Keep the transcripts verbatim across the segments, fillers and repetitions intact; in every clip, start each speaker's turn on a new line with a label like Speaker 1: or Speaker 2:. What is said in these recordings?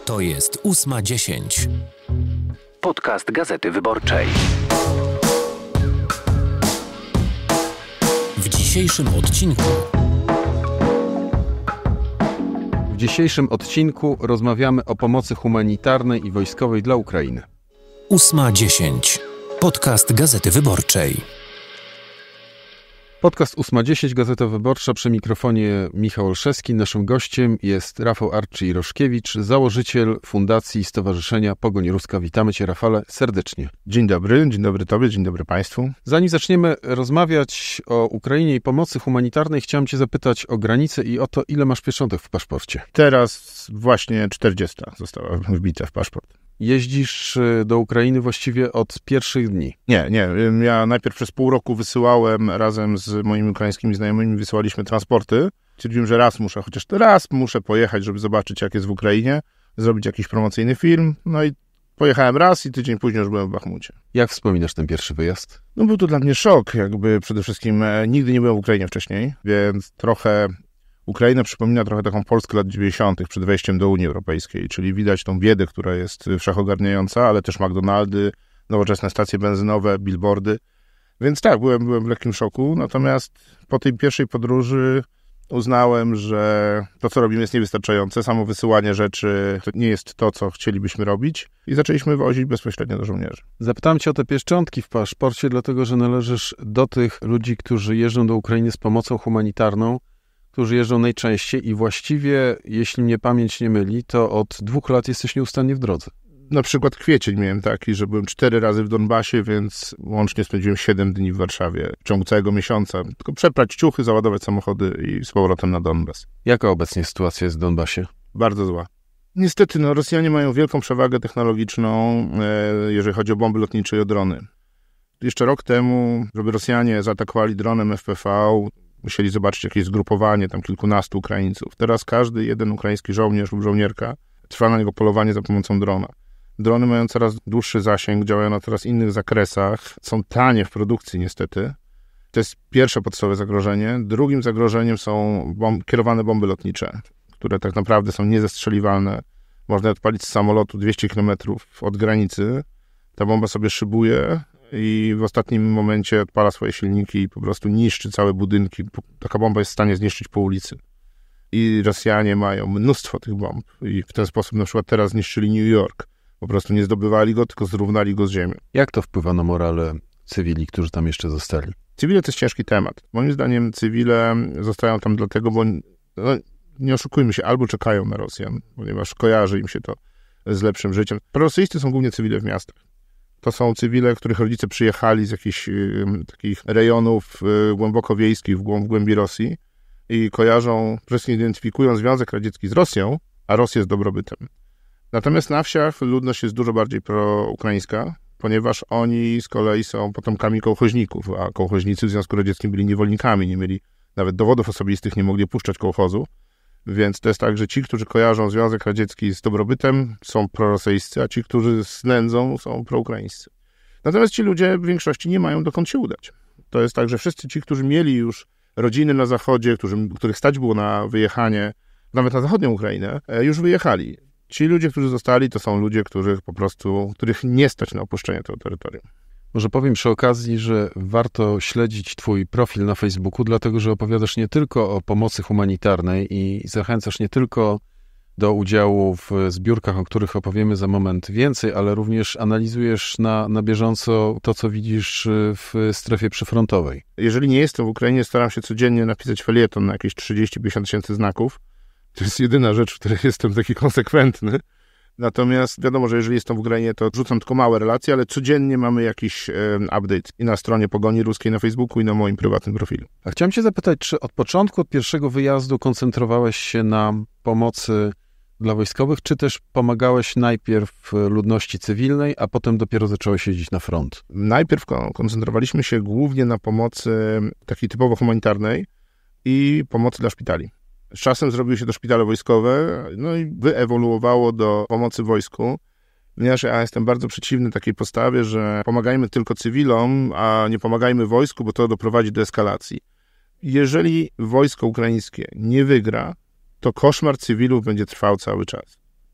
Speaker 1: To jest ósma dziesięć. Podcast Gazety Wyborczej. W dzisiejszym odcinku...
Speaker 2: W dzisiejszym odcinku rozmawiamy o pomocy humanitarnej i wojskowej dla Ukrainy.
Speaker 1: ósma dziesięć. Podcast Gazety Wyborczej.
Speaker 2: Podcast ósma dziesięć, Gazeta Wyborcza, przy mikrofonie Michał Olszewski. Naszym gościem jest Rafał Arczyj-Roszkiewicz, założyciel Fundacji Stowarzyszenia Pogoń Ruska. Witamy Cię, Rafale, serdecznie.
Speaker 3: Dzień dobry, dzień dobry Tobie, dzień dobry Państwu.
Speaker 2: Zanim zaczniemy rozmawiać o Ukrainie i pomocy humanitarnej, chciałem Cię zapytać o granicę i o to, ile masz pieczątek w paszporcie.
Speaker 3: Teraz właśnie czterdziesta została wbita w paszport.
Speaker 2: Jeździsz do Ukrainy właściwie od pierwszych dni.
Speaker 3: Nie, nie. Ja najpierw przez pół roku wysyłałem razem z moimi ukraińskimi znajomymi, wysyłaliśmy transporty. Stwierdziłem, że raz muszę, chociaż raz muszę pojechać, żeby zobaczyć, jak jest w Ukrainie, zrobić jakiś promocyjny film. No i pojechałem raz i tydzień później już byłem w Bachmucie.
Speaker 2: Jak wspominasz ten pierwszy wyjazd?
Speaker 3: No był to dla mnie szok, jakby przede wszystkim e, nigdy nie byłem w Ukrainie wcześniej, więc trochę... Ukraina przypomina trochę taką Polskę lat dziewięćdziesiątych przed wejściem do Unii Europejskiej, czyli widać tą biedę, która jest wszechogarniająca, ale też McDonaldy, nowoczesne stacje benzynowe, billboardy. Więc tak, byłem, byłem w lekkim szoku, natomiast po tej pierwszej podróży uznałem, że to, co robimy, jest niewystarczające. Samo wysyłanie rzeczy to nie jest to, co chcielibyśmy robić i zaczęliśmy wozić bezpośrednio do żołnierzy.
Speaker 2: Zapytałem Cię o te pieczątki w paszporcie, dlatego że należysz do tych ludzi, którzy jeżdżą do Ukrainy z pomocą humanitarną, którzy jeżdżą najczęściej i właściwie, jeśli mnie pamięć nie myli, to od dwóch lat jesteś nieustannie w drodze.
Speaker 3: Na przykład kwiecień miałem taki, że byłem cztery razy w Donbasie, więc łącznie spędziłem siedem dni w Warszawie w ciągu całego miesiąca. Tylko przeprać ciuchy, załadować samochody i z powrotem na Donbas.
Speaker 2: Jaka obecnie sytuacja jest w Donbasie?
Speaker 3: Bardzo zła. Niestety, no, Rosjanie mają wielką przewagę technologiczną, e, jeżeli chodzi o bomby lotnicze i o drony. Jeszcze rok temu, żeby Rosjanie zaatakowali dronem F P V, musieli zobaczyć jakieś zgrupowanie, tam kilkunastu Ukraińców. Teraz każdy jeden ukraiński żołnierz lub żołnierka trwa na niego polowanie za pomocą drona. Drony mają coraz dłuższy zasięg, działają na coraz innych zakresach, są tanie w produkcji niestety. To jest pierwsze podstawowe zagrożenie. Drugim zagrożeniem są bomb, kierowane bomby lotnicze, które tak naprawdę są niezestrzeliwalne. Można je odpalić z samolotu dwieście kilometrów od granicy. Ta bomba sobie szybuje i w ostatnim momencie odpala swoje silniki i po prostu niszczy całe budynki. Taka bomba jest w stanie zniszczyć po ulicy. I Rosjanie mają mnóstwo tych bomb i w ten sposób na przykład teraz zniszczyli New York. Po prostu nie zdobywali go, tylko zrównali go z ziemią.
Speaker 2: Jak to wpływa na morale cywili, którzy tam jeszcze zostali?
Speaker 3: Cywile to jest ciężki temat. Moim zdaniem cywile zostają tam dlatego, bo no, nie oszukujmy się, albo czekają na Rosjan, ponieważ kojarzy im się to z lepszym życiem. Prorosyjscy są głównie cywile w miastach. To są cywile, których rodzice przyjechali z jakichś y, takich rejonów y, głęboko wiejskich w, głą- w głębi Rosji i kojarzą, przede wszystkim identyfikują Związek Radziecki z Rosją, a Rosję z dobrobytem. Natomiast na wsiach ludność jest dużo bardziej proukraińska, ponieważ oni z kolei są potomkami kołchoźników, a kołchoźnicy w Związku Radzieckim byli niewolnikami, nie mieli nawet dowodów osobistych, nie mogli opuszczać kołchozu. Więc to jest tak, że ci, którzy kojarzą Związek Radziecki z dobrobytem, są prorosyjscy, a ci, którzy z nędzą, są proukraińscy. Natomiast ci ludzie w większości nie mają dokąd się udać. To jest tak, że wszyscy ci, którzy mieli już rodziny na zachodzie, którzy, których stać było na wyjechanie, nawet na zachodnią Ukrainę, już wyjechali. Ci ludzie, którzy zostali, to są ludzie, których po prostu, których nie stać na opuszczenie tego terytorium.
Speaker 2: Może powiem przy okazji, że warto śledzić Twój profil na Facebooku, dlatego że opowiadasz nie tylko o pomocy humanitarnej i zachęcasz nie tylko do udziału w zbiórkach, o których opowiemy za moment więcej, ale również analizujesz na, na bieżąco to, co widzisz w strefie przyfrontowej.
Speaker 3: Jeżeli nie jestem w Ukrainie, staram się codziennie napisać felieton na jakieś trzydzieści do pięćdziesięciu tysięcy znaków. To jest jedyna rzecz, w której jestem taki konsekwentny. Natomiast wiadomo, że jeżeli jestem w Ukrainie, to rzucam tylko małe relacje, ale codziennie mamy jakiś e, update i na stronie Pogoni Ruskiej na Facebooku i na moim prywatnym profilu.
Speaker 2: A chciałem Cię zapytać, czy od początku, od pierwszego wyjazdu koncentrowałeś się na pomocy dla wojskowych, czy też pomagałeś najpierw ludności cywilnej, a potem dopiero zacząłeś jeździć na front?
Speaker 3: Najpierw koncentrowaliśmy się głównie na pomocy takiej typowo humanitarnej i pomocy dla szpitali. Z czasem zrobiły się to szpitale wojskowe, no i wyewoluowało do pomocy wojsku, ponieważ ja jestem bardzo przeciwny takiej postawie, że pomagajmy tylko cywilom, a nie pomagajmy wojsku, bo to doprowadzi do eskalacji. Jeżeli wojsko ukraińskie nie wygra, to koszmar cywilów będzie trwał cały czas.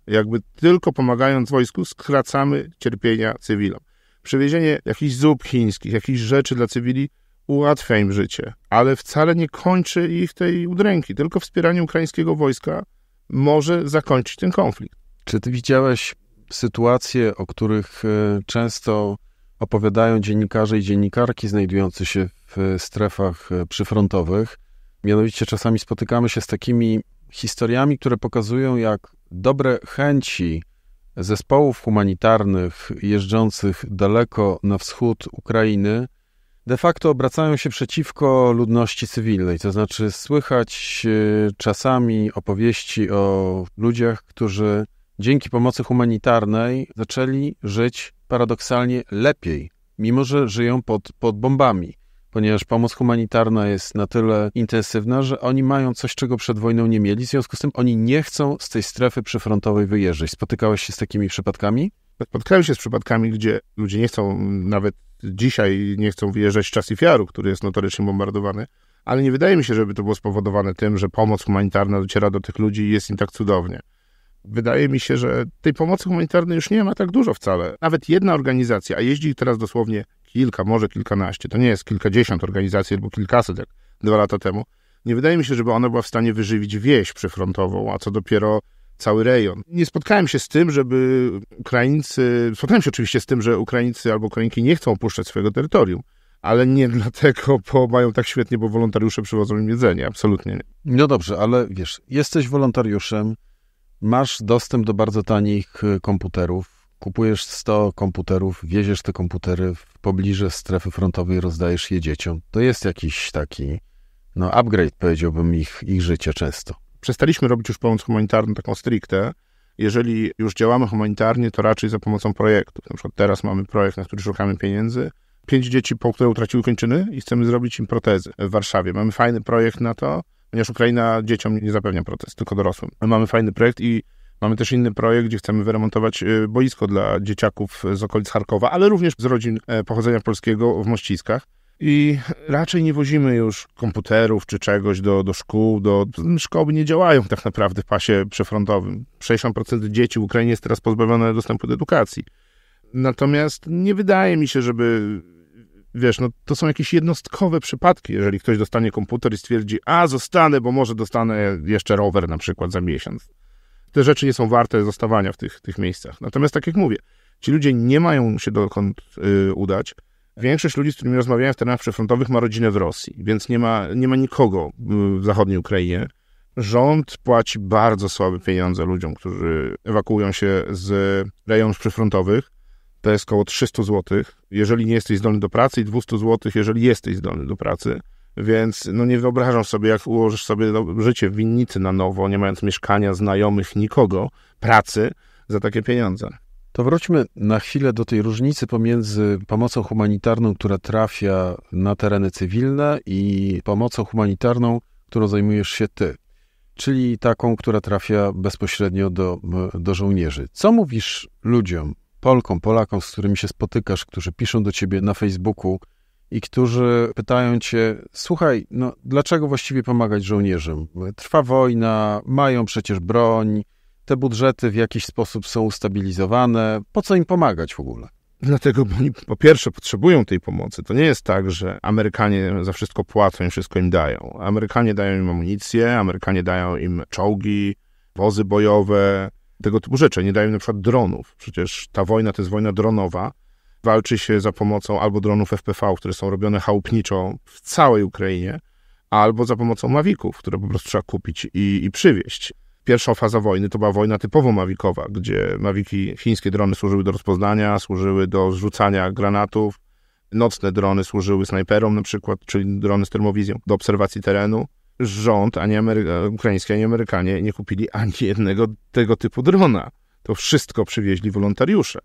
Speaker 3: Jakby tylko pomagając wojsku skracamy cierpienia cywilom. Przywiezienie jakichś zup chińskich, jakichś rzeczy dla cywili ułatwia im życie, ale wcale nie kończy ich tej udręki. Tylko wspieranie ukraińskiego wojska może zakończyć ten konflikt.
Speaker 2: Czy ty widziałeś sytuacje, o których często opowiadają dziennikarze i dziennikarki znajdujący się w strefach przyfrontowych? Mianowicie czasami spotykamy się z takimi historiami, które pokazują, jak dobre chęci zespołów humanitarnych jeżdżących daleko na wschód Ukrainy de facto obracają się przeciwko ludności cywilnej. To znaczy słychać czasami opowieści o ludziach, którzy dzięki pomocy humanitarnej zaczęli żyć paradoksalnie lepiej, mimo że żyją pod, pod bombami, ponieważ pomoc humanitarna jest na tyle intensywna, że oni mają coś, czego przed wojną nie mieli, w związku z tym oni nie chcą z tej strefy przyfrontowej wyjeżdżać. Spotykałeś się z takimi przypadkami?
Speaker 3: Spotkałem się z przypadkami, gdzie ludzie nie chcą, nawet dzisiaj nie chcą wyjeżdżać z Czasifiaru, który jest notorycznie bombardowany, ale nie wydaje mi się, żeby to było spowodowane tym, że pomoc humanitarna dociera do tych ludzi i jest im tak cudownie. Wydaje mi się, że tej pomocy humanitarnej już nie ma tak dużo wcale. Nawet jedna organizacja, a jeździ teraz dosłownie kilka, może kilkanaście, to nie jest kilkadziesiąt organizacji albo kilkaset jak dwa lata temu. Nie wydaje mi się, żeby ona była w stanie wyżywić wieś przyfrontową, a co dopiero cały rejon. Nie spotkałem się z tym, żeby Ukraińcy... Spotkałem się oczywiście z tym, że Ukraińcy albo Ukrainki nie chcą opuszczać swojego terytorium, ale nie dlatego, bo mają tak świetnie, bo wolontariusze przywożą im jedzenie. Absolutnie nie.
Speaker 2: No dobrze, ale wiesz, jesteś wolontariuszem, masz dostęp do bardzo tanich komputerów, kupujesz sto komputerów, wieziesz te komputery w pobliże strefy frontowej, rozdajesz je dzieciom. To jest jakiś taki, no upgrade, powiedziałbym, ich, ich życia często.
Speaker 3: Przestaliśmy robić już pomoc humanitarną taką stricte. Jeżeli już działamy humanitarnie, to raczej za pomocą projektów. Na przykład teraz mamy projekt, na który szukamy pieniędzy. Pięć dzieci, po które utraciły kończyny i chcemy zrobić im protezy w Warszawie. Mamy fajny projekt na to, ponieważ Ukraina dzieciom nie zapewnia protez, tylko dorosłym. Mamy fajny projekt i mamy też inny projekt, gdzie chcemy wyremontować boisko dla dzieciaków z okolic Charkowa, ale również z rodzin pochodzenia polskiego w Mościskach. I raczej nie wozimy już komputerów czy czegoś do, do szkół. Do, szkoły nie działają tak naprawdę w pasie przyfrontowym. sześćdziesiąt procent dzieci w Ukrainie jest teraz pozbawione dostępu do edukacji. Natomiast nie wydaje mi się, żeby... Wiesz, no to są jakieś jednostkowe przypadki, jeżeli ktoś dostanie komputer i stwierdzi, a zostanę, bo może dostanę jeszcze rower na przykład za miesiąc. Te rzeczy nie są warte zostawania w tych, tych miejscach. Natomiast tak jak mówię, ci ludzie nie mają się dokąd y, udać. Większość ludzi, z którymi rozmawiałem w terenach przyfrontowych, ma rodzinę w Rosji, więc nie ma, nie ma nikogo w zachodniej Ukrainie. Rząd płaci bardzo słabe pieniądze ludziom, którzy ewakuują się z rejonów przyfrontowych. To jest około trzysta złotych, jeżeli nie jesteś zdolny do pracy, i dwieście złotych, jeżeli jesteś zdolny do pracy. Więc no nie wyobrażam sobie, jak ułożysz sobie życie w winnicy na nowo, nie mając mieszkania, znajomych, nikogo, pracy za takie pieniądze.
Speaker 2: To wróćmy na chwilę do tej różnicy pomiędzy pomocą humanitarną, która trafia na tereny cywilne, i pomocą humanitarną, którą zajmujesz się ty, czyli taką, która trafia bezpośrednio do, do żołnierzy. Co mówisz ludziom, Polkom, Polakom, z którymi się spotykasz, którzy piszą do ciebie na Facebooku i którzy pytają cię, słuchaj, no dlaczego właściwie pomagać żołnierzom? Trwa wojna, mają przecież broń, te budżety w jakiś sposób są ustabilizowane, po co im pomagać w ogóle?
Speaker 3: Dlatego, bo oni po pierwsze potrzebują tej pomocy. To nie jest tak, że Amerykanie za wszystko płacą i wszystko im dają. Amerykanie dają im amunicję, Amerykanie dają im czołgi, wozy bojowe, tego typu rzeczy. Nie dają im na przykład dronów. Przecież ta wojna to jest wojna dronowa. Walczy się za pomocą albo dronów F P V, które są robione chałupniczo w całej Ukrainie, albo za pomocą mavików, które po prostu trzeba kupić i, i przywieźć. Pierwsza faza wojny to była wojna typowo mawikowa, gdzie mawiki, chińskie drony służyły do rozpoznania, służyły do zrzucania granatów. Nocne drony służyły snajperom na przykład, czyli drony z termowizją, do obserwacji terenu. Rząd, ani Amery- ukraiński, ani Amerykanie nie kupili ani jednego tego typu drona. To wszystko przywieźli wolontariusze.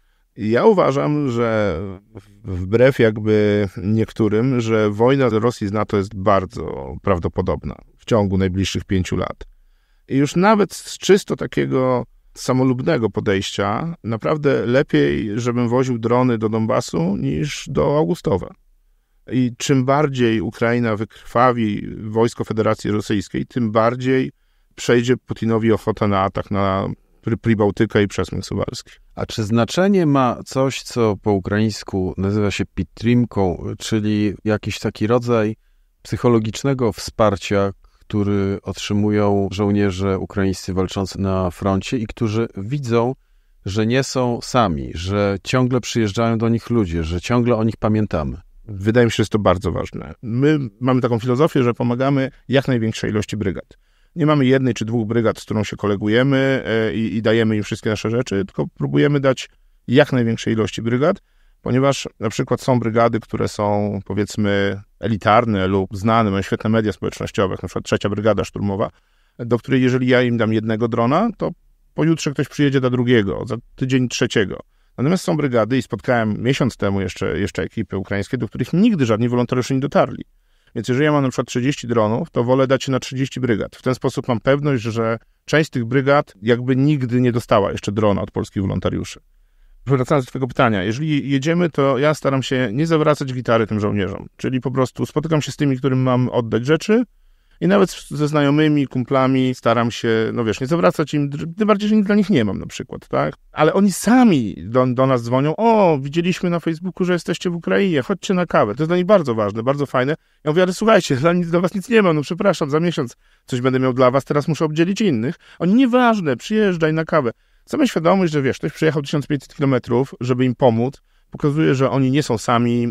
Speaker 3: I ja uważam, że wbrew jakby niektórym, że wojna Rosji z NATO jest bardzo prawdopodobna w ciągu najbliższych pięciu lat. I już nawet z czysto takiego samolubnego podejścia naprawdę lepiej, żebym woził drony do Donbasu niż do Augustowa. I czym bardziej Ukraina wykrwawi wojsko Federacji Rosyjskiej, tym bardziej przejdzie Putinowi ochota na atak na Pribałtyka i przesmyk suwalski.
Speaker 2: A czy znaczenie ma coś, co po ukraińsku nazywa się підтримką, czyli jakiś taki rodzaj psychologicznego wsparcia, który otrzymują żołnierze ukraińscy walczący na froncie i którzy widzą, że nie są sami, że ciągle przyjeżdżają do nich ludzie, że ciągle o nich pamiętamy?
Speaker 3: Wydaje mi się, że jest to bardzo ważne. My mamy taką filozofię, że pomagamy jak największej ilości brygad. Nie mamy jednej czy dwóch brygad, z którą się kolegujemy i, i dajemy im wszystkie nasze rzeczy, tylko próbujemy dać jak największej ilości brygad, ponieważ na przykład są brygady, które są, powiedzmy, elitarne lub znane, mają świetne media społecznościowe, jak na przykład trzecia brygada szturmowa, do której jeżeli ja im dam jednego drona, to pojutrze ktoś przyjedzie do drugiego, za tydzień trzeciego. Natomiast są brygady i spotkałem miesiąc temu jeszcze, jeszcze ekipy ukraińskie, do których nigdy żadni wolontariusze nie dotarli. Więc jeżeli ja mam na przykład trzydzieści dronów, to wolę dać się na trzydzieści brygad. W ten sposób mam pewność, że część z tych brygad jakby nigdy nie dostała jeszcze drona od polskich wolontariuszy. Wracając do twojego pytania, jeżeli jedziemy, to ja staram się nie zawracać gitary tym żołnierzom. Czyli po prostu spotykam się z tymi, którym mam oddać rzeczy i nawet ze znajomymi, kumplami staram się, no wiesz, nie zawracać im, tym bardziej, że nic dla nich nie mam na przykład, tak? Ale oni sami do, do nas dzwonią, o, widzieliśmy na Facebooku, że jesteście w Ukrainie, chodźcie na kawę. To jest dla nich bardzo ważne, bardzo fajne. Ja mówię, ale słuchajcie, dla, nic, dla was nic nie ma, no przepraszam, za miesiąc coś będę miał dla was, teraz muszę obdzielić innych. Oni, nieważne, przyjeżdżaj na kawę. Sama świadomość, że wiesz, ktoś przyjechał tysiąc pięćset kilometrów, żeby im pomóc, pokazuje, że oni nie są sami,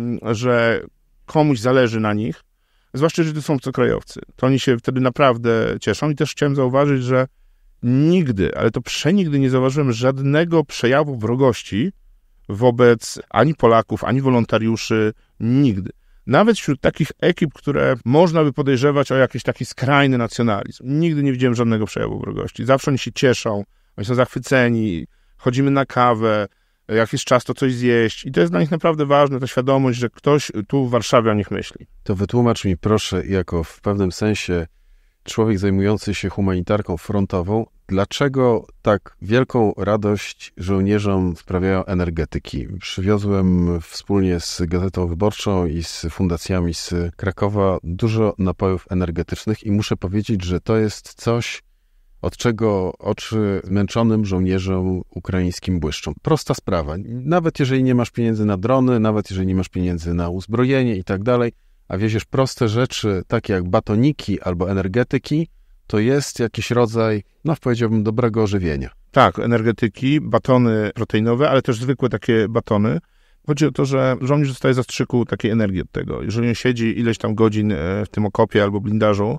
Speaker 3: że komuś zależy na nich, zwłaszcza, że to są obcokrajowcy. To oni się wtedy naprawdę cieszą i też chciałem zauważyć, że nigdy, ale to przenigdy nie zauważyłem żadnego przejawu wrogości wobec ani Polaków, ani wolontariuszy, nigdy. Nawet wśród takich ekip, które można by podejrzewać o jakiś taki skrajny nacjonalizm, nigdy nie widziałem żadnego przejawu wrogości. Zawsze oni się cieszą, oni są zachwyceni, chodzimy na kawę, jak jest czas, to coś zjeść. I to jest dla nich naprawdę ważne, ta świadomość, że ktoś tu w Warszawie o nich myśli.
Speaker 2: To wytłumacz mi proszę, jako w pewnym sensie człowiek zajmujący się humanitarką frontową, dlaczego tak wielką radość żołnierzom sprawiają energetyki? Przywiozłem wspólnie z Gazetą Wyborczą i z fundacjami z Krakowa dużo napojów energetycznych i muszę powiedzieć, że to jest coś, od czego oczy zmęczonym żołnierzom ukraińskim błyszczą. Prosta sprawa. Nawet jeżeli nie masz pieniędzy na drony, nawet jeżeli nie masz pieniędzy na uzbrojenie i tak dalej, a wieziesz proste rzeczy, takie jak batoniki albo energetyki, to jest jakiś rodzaj, no powiedziałbym, dobrego ożywienia. Tak, energetyki, batony proteinowe, ale też zwykłe takie batony. Chodzi o to, że żołnierz dostaje zastrzyku takiej energii od tego. Jeżeli on siedzi ileś tam godzin w tym okopie albo blindażu,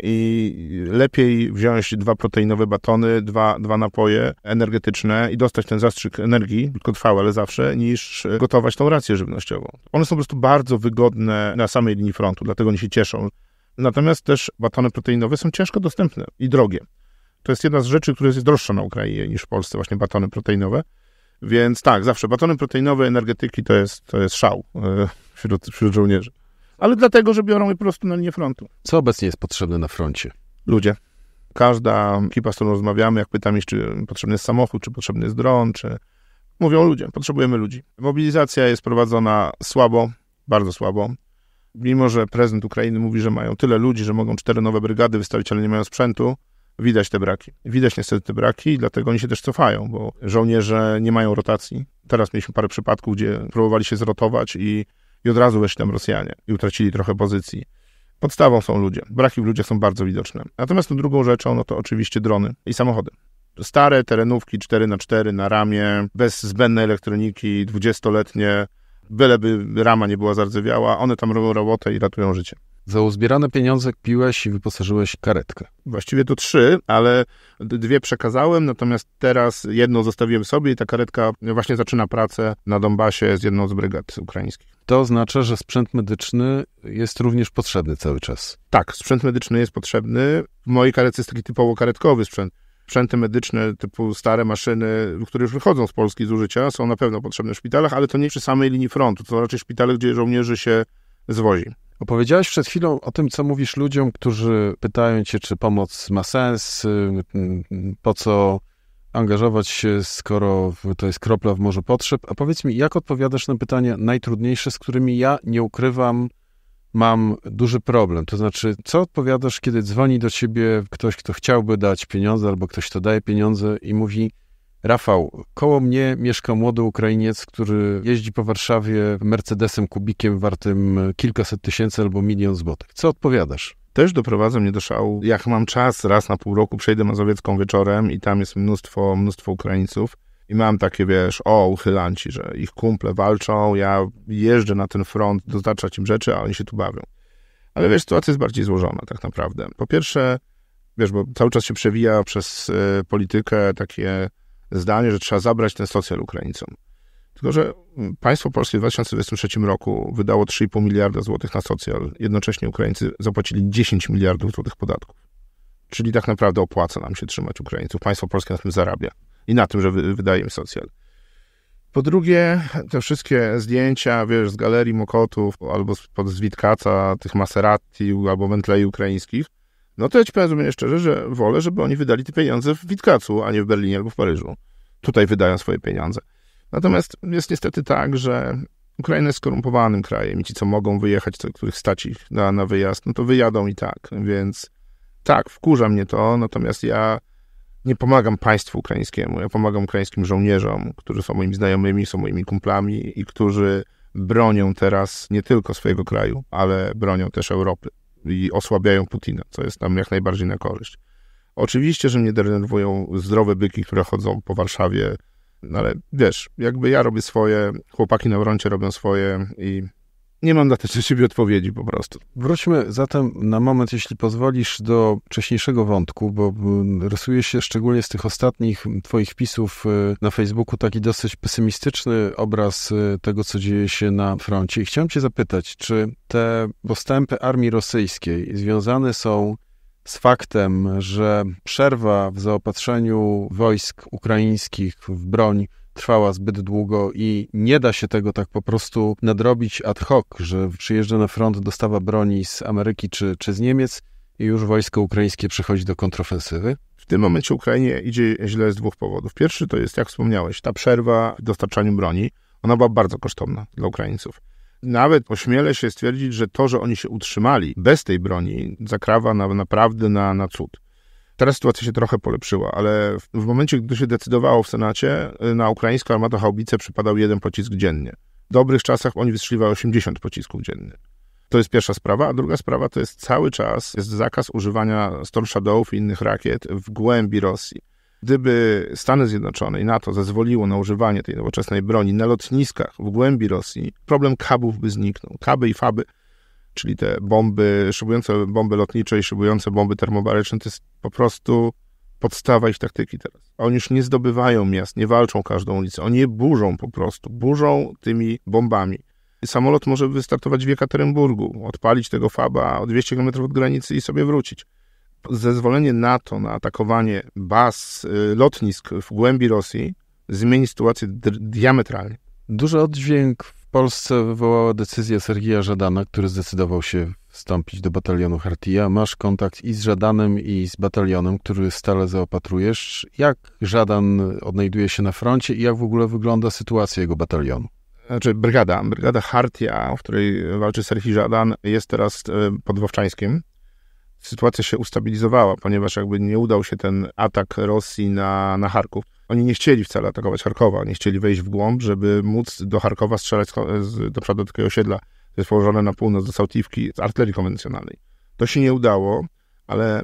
Speaker 2: i lepiej wziąć dwa proteinowe batony, dwa, dwa napoje energetyczne i dostać ten zastrzyk energii, krótkotrwały, ale zawsze, niż gotować tą rację żywnościową. One są po prostu bardzo wygodne na samej linii frontu, dlatego oni się cieszą. Natomiast też batony proteinowe są ciężko dostępne i drogie. To jest jedna z rzeczy, która jest droższa na Ukrainie niż w Polsce, właśnie batony proteinowe. Więc tak, zawsze batony proteinowe, energetyki to jest, to jest szał wśród, wśród żołnierzy. Ale dlatego, że biorą je po prostu na linię frontu. Co obecnie jest potrzebne na froncie?
Speaker 3: Ludzie. Każda ekipa, z którą rozmawiamy, jak pytam ich, czy potrzebny jest samochód, czy potrzebny jest dron, czy... Mówią ludzie, potrzebujemy ludzi. Mobilizacja jest prowadzona słabo, bardzo słabo. Mimo że prezydent Ukrainy mówi, że mają tyle ludzi, że mogą cztery nowe brygady wystawić, ale nie mają sprzętu, widać te braki. Widać niestety te braki i dlatego oni się też cofają, bo żołnierze nie mają rotacji. Teraz mieliśmy parę przypadków, gdzie próbowali się zrotować i I od razu weszli tam Rosjanie i utracili trochę pozycji. Podstawą są ludzie. Braki w ludziach są bardzo widoczne. Natomiast tą drugą rzeczą, no to oczywiście drony i samochody. Stare terenówki cztery na cztery na ramie, bez zbędnej elektroniki, dwudziestoletnie, byleby rama nie była zardzewiała, one tam robią robotę i ratują życie.
Speaker 2: Za uzbierane pieniądze kupiłeś i wyposażyłeś karetkę.
Speaker 3: Właściwie to trzy, ale dwie przekazałem, natomiast teraz jedną zostawiłem sobie i ta karetka właśnie zaczyna pracę na Donbasie z jedną z brygad ukraińskich.
Speaker 2: To oznacza, że sprzęt medyczny jest również potrzebny cały czas.
Speaker 3: Tak, sprzęt medyczny jest potrzebny. W mojej karetce jest taki typowo karetkowy sprzęt. Sprzęty medyczne typu stare maszyny, które już wychodzą z Polski z użycia, są na pewno potrzebne w szpitalach, ale to nie przy samej linii frontu. To raczej szpitale, gdzie żołnierzy się zwozi.
Speaker 2: Opowiedziałeś przed chwilą o tym, co mówisz ludziom, którzy pytają cię, czy pomoc ma sens, po co angażować się, skoro to jest kropla w morzu potrzeb. A powiedz mi, jak odpowiadasz na pytania najtrudniejsze, z którymi ja, nie ukrywam, mam duży problem. To znaczy, co odpowiadasz, kiedy dzwoni do ciebie ktoś, kto chciałby dać pieniądze, albo ktoś, kto daje pieniądze i mówi: Rafał, koło mnie mieszka młody Ukrainiec, który jeździ po Warszawie Mercedesem kubikiem wartym kilkaset tysięcy albo milion złotych. Co odpowiadasz?
Speaker 3: Też doprowadza mnie do szału. Jak mam czas, raz na pół roku przejdę Mazowiecką wieczorem i tam jest mnóstwo, mnóstwo Ukraińców i mam takie, wiesz, o, uchylanci, że ich kumple walczą, ja jeżdżę na ten front dostarczać im rzeczy, a oni się tu bawią. Ale wiesz, sytuacja jest bardziej złożona tak naprawdę. Po pierwsze, wiesz, bo cały czas się przewija przez y, politykę takie zdanie, że trzeba zabrać ten socjal Ukraińcom. Tylko że państwo polskie w dwa tysiące dwudziestym trzecim roku wydało trzy i pół miliarda złotych na socjal. Jednocześnie Ukraińcy zapłacili dziesięć miliardów złotych podatków. Czyli tak naprawdę opłaca nam się trzymać Ukraińców. Państwo polskie na tym zarabia. I na tym, że wy, wydaje im socjal. Po drugie, te wszystkie zdjęcia, wiesz, z galerii Mokotów albo spod z Witkaca, tych Maserati albo Bentley ukraińskich, no to ja ci powiem zupełnie szczerze, że wolę, żeby oni wydali te pieniądze w Witkacu, a nie w Berlinie albo w Paryżu. Tutaj wydają swoje pieniądze. Natomiast jest niestety tak, że Ukraina jest skorumpowanym krajem i ci, co mogą wyjechać, co, których stać ich na, na wyjazd, no to wyjadą i tak. Więc tak, wkurza mnie to, natomiast ja nie pomagam państwu ukraińskiemu, ja pomagam ukraińskim żołnierzom, którzy są moimi znajomymi, są moimi kumplami i którzy bronią teraz nie tylko swojego kraju, ale bronią też Europy i osłabiają Putina, co jest nam jak najbardziej na korzyść. Oczywiście, że mnie denerwują zdrowe byki, które chodzą po Warszawie, no ale wiesz, jakby ja robię swoje, chłopaki na froncie robią swoje i nie mam na to do ciebie odpowiedzi po prostu.
Speaker 2: Wróćmy zatem na moment, jeśli pozwolisz, do wcześniejszego wątku, bo rysuje się szczególnie z tych ostatnich twoich wpisów na Facebooku taki dosyć pesymistyczny obraz tego, co dzieje się na froncie. I chciałem cię zapytać, czy te postępy armii rosyjskiej związane są z faktem, że przerwa w zaopatrzeniu wojsk ukraińskich w broń trwała zbyt długo i nie da się tego tak po prostu nadrobić ad hoc, że przyjeżdża na front dostawa broni z Ameryki czy, czy z Niemiec i już wojsko ukraińskie przechodzi do kontrofensywy?
Speaker 3: W tym momencie Ukrainie idzie źle z dwóch powodów. Pierwszy to jest, jak wspomniałeś, ta przerwa w dostarczaniu broni, ona była bardzo kosztowna dla Ukraińców. Nawet ośmielę się stwierdzić, że to, że oni się utrzymali bez tej broni, zakrawa na, naprawdę na, na cud. Teraz sytuacja się trochę polepszyła, ale w, w momencie, gdy się decydowało w Senacie, na ukraińską armatę haubicę przypadał jeden pocisk dziennie. W dobrych czasach oni wystrzeliwali osiemdziesiąt pocisków dziennie. To jest pierwsza sprawa, a druga sprawa to jest cały czas jest zakaz używania Storm Shadowów i innych rakiet w głębi Rosji. Gdyby Stany Zjednoczone i NATO zezwoliło na używanie tej nowoczesnej broni na lotniskach w głębi Rosji, problem kabów by zniknął. Kaby i faby, czyli te bomby, szybujące bomby lotnicze i szybujące bomby termobaryczne, to jest po prostu podstawa ich taktyki teraz. Oni już nie zdobywają miast, nie walczą każdą ulicę, oni je burzą po prostu, burzą tymi bombami. Samolot może wystartować w Jekaterynburgu, odpalić tego faba o dwieście kilometrów od granicy i sobie wrócić. Zezwolenie NATO na atakowanie baz, lotnisk w głębi Rosji zmieni sytuację diametralnie.
Speaker 2: Duży oddźwięk w Polsce wywołała decyzja Serhija Żadana, który zdecydował się wstąpić do batalionu Chartija. Masz kontakt i z Żadanem, i z batalionem, który stale zaopatrujesz. Jak Żadan odnajduje się na froncie i jak w ogóle wygląda sytuacja jego batalionu?
Speaker 3: Znaczy brygada, brygada Chartia, w której walczy Serhij Żadan, jest teraz pod Wowczańskiem. Sytuacja się ustabilizowała, ponieważ jakby nie udał się ten atak Rosji na, na Charków. Oni nie chcieli wcale atakować Charkowa, nie chcieli wejść w głąb, żeby móc do Charkowa strzelać z, do przodu do takiego osiedla, które jest położone na północ do Sałtiwki, z artylerii konwencjonalnej. To się nie udało, ale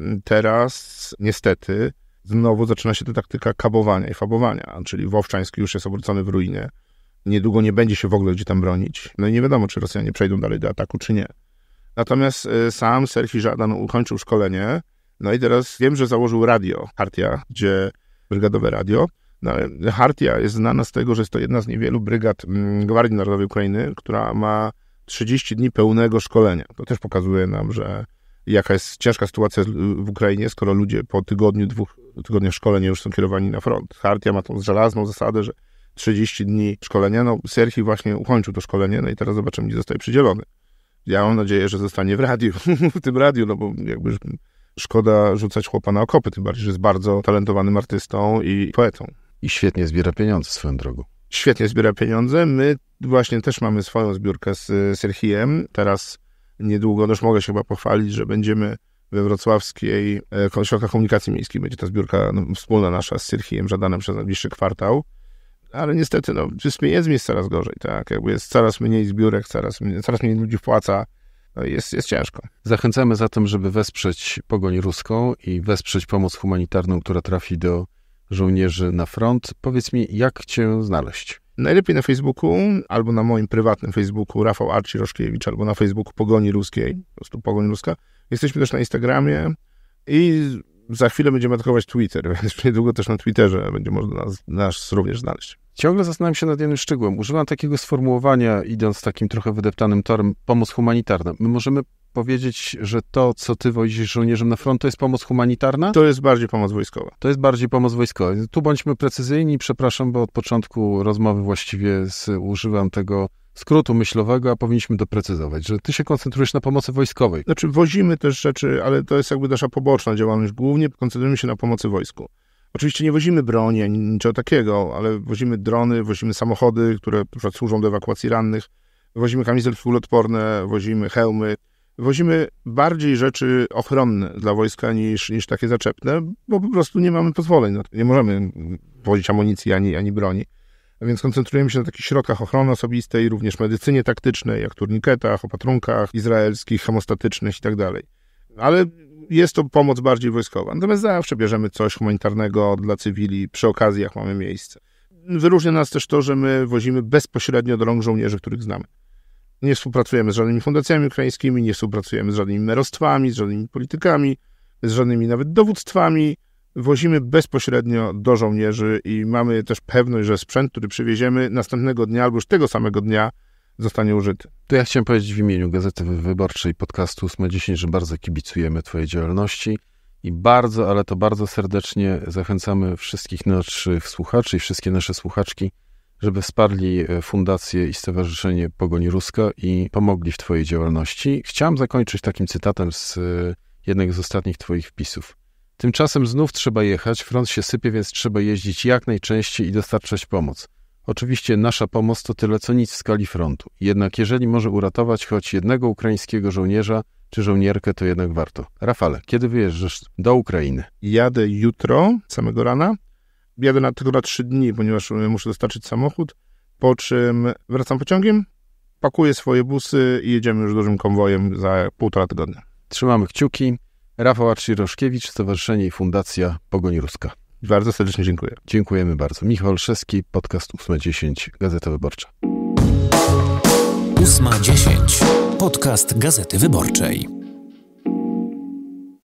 Speaker 3: teraz niestety znowu zaczyna się ta taktyka kabowania i fabowania, czyli Wowczański już jest obrócony w ruinie. Niedługo nie będzie się w ogóle gdzie tam bronić. No i nie wiadomo, czy Rosjanie przejdą dalej do ataku, czy nie. Natomiast sam Serhij Żadan ukończył szkolenie, no i teraz wiem, że założył radio Chartia, gdzie brygadowe radio, no ale Chartia jest znana z tego, że jest to jedna z niewielu brygad Gwardii Narodowej Ukrainy, która ma trzydzieści dni pełnego szkolenia. To też pokazuje nam, że jaka jest ciężka sytuacja w Ukrainie, skoro ludzie po tygodniu, dwóch tygodniach szkolenia już są kierowani na front. Chartia ma tą żelazną zasadę, że trzydzieści dni szkolenia, no Serhij właśnie ukończył to szkolenie, no i teraz zobaczymy, gdzie zostaje przydzielony. Ja mam nadzieję, że zostanie w radiu, w tym radiu, no bo jakby szkoda rzucać chłopa na okopy, tym bardziej, że jest bardzo talentowanym artystą i poetą.
Speaker 2: I świetnie zbiera pieniądze swoją drogą.
Speaker 3: Świetnie zbiera pieniądze. My właśnie też mamy swoją zbiórkę z Serhijem. Teraz niedługo, no już mogę się chyba pochwalić, że będziemy we wrocławskiej e, Środkach Komunikacji Miejskiej. Będzie ta zbiórka no, wspólna nasza z Syrhijem Żadanem przez najbliższy kwartał. Ale niestety, no, z pieniędzmi jest coraz gorzej, tak? Jakby jest coraz mniej zbiórek, coraz, coraz mniej ludzi wpłaca. No, jest, jest ciężko.
Speaker 2: Zachęcamy zatem, żeby wesprzeć Pogoń Ruską i wesprzeć pomoc humanitarną, która trafi do żołnierzy na front. Powiedz mi, jak cię znaleźć?
Speaker 3: Najlepiej na Facebooku, albo na moim prywatnym Facebooku Rafał Arciroszkiewicz, albo na Facebooku Pogoni Ruskiej, po prostu Pogoń Ruska. Jesteśmy też na Instagramie i za chwilę będziemy atakować Twitter, więc niedługo też na Twitterze będzie można nas, nas również znaleźć.
Speaker 2: Ciągle zastanawiam się nad jednym szczegółem. Używam takiego sformułowania, idąc takim trochę wydeptanym torem, pomoc humanitarna. My możemy powiedzieć, że to, co ty wozisz żołnierzom na front, to jest pomoc humanitarna?
Speaker 3: To jest bardziej pomoc wojskowa.
Speaker 2: To jest bardziej pomoc wojskowa. Tu bądźmy precyzyjni, przepraszam, bo od początku rozmowy właściwie z, używam tego skrótu myślowego, a powinniśmy doprecyzować, że ty się koncentrujesz na pomocy wojskowej.
Speaker 3: Znaczy wozimy też rzeczy, ale to jest jakby nasza poboczna działalność. Głównie koncentrujemy się na pomocy wojsku. Oczywiście nie wozimy broni ani niczego takiego, ale wozimy drony, wozimy samochody, które na przykład służą do ewakuacji rannych, wozimy kamizelki kuloodporne, wozimy hełmy, wozimy bardziej rzeczy ochronne dla wojska niż, niż takie zaczepne, bo po prostu nie mamy pozwoleń na to. Nie możemy wozić amunicji ani, ani broni. A więc koncentrujemy się na takich środkach ochrony osobistej, również medycynie taktycznej, jak turniketach, opatrunkach izraelskich, hemostatycznych i tak dalej. Ale jest to pomoc bardziej wojskowa. Natomiast zawsze bierzemy coś humanitarnego dla cywili przy okazji, jak mamy miejsce. Wyróżnia nas też to, że my wozimy bezpośrednio do rąk żołnierzy, których znamy. Nie współpracujemy z żadnymi fundacjami ukraińskimi, nie współpracujemy z żadnymi merostwami, z żadnymi politykami, z żadnymi nawet dowództwami. Wozimy bezpośrednio do żołnierzy i mamy też pewność, że sprzęt, który przywieziemy następnego dnia albo już tego samego dnia zostanie użyty.
Speaker 2: To ja chciałem powiedzieć w imieniu Gazety Wyborczej podcastu ósma dziesięć, że bardzo kibicujemy twojej działalności i bardzo, ale to bardzo serdecznie zachęcamy wszystkich naszych słuchaczy i wszystkie nasze słuchaczki, żeby wsparli Fundację i Stowarzyszenie Pogoń Ruska i pomogli w twojej działalności. Chciałem zakończyć takim cytatem z jednego z ostatnich twoich wpisów. Tymczasem znów trzeba jechać, front się sypie, więc trzeba jeździć jak najczęściej i dostarczać pomoc. Oczywiście nasza pomoc to tyle co nic w skali frontu. Jednak jeżeli może uratować choć jednego ukraińskiego żołnierza czy żołnierkę, to jednak warto. Rafale, kiedy wyjeżdżasz do Ukrainy?
Speaker 3: Jadę jutro, samego rana. Jadę na, tylko na trzy dni, ponieważ muszę dostarczyć samochód, po czym wracam pociągiem, pakuję swoje busy i jedziemy już dużym konwojem za półtora tygodnia.
Speaker 2: Trzymamy kciuki. Rafał Arciroszkiewicz, Stowarzyszenie i Fundacja Pogoń Ruska.
Speaker 3: Bardzo serdecznie dziękuję.
Speaker 2: Dziękujemy bardzo. Michał Olszewski, podcast ósma dziesięć, Gazeta Wyborcza.
Speaker 1: ósma dziesięć. Podcast Gazety Wyborczej.